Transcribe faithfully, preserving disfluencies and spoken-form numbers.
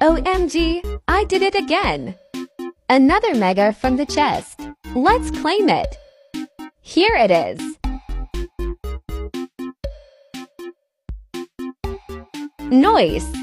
O M G, I did it again! Another mega from the chest. Let's claim it. Here it is. Noise.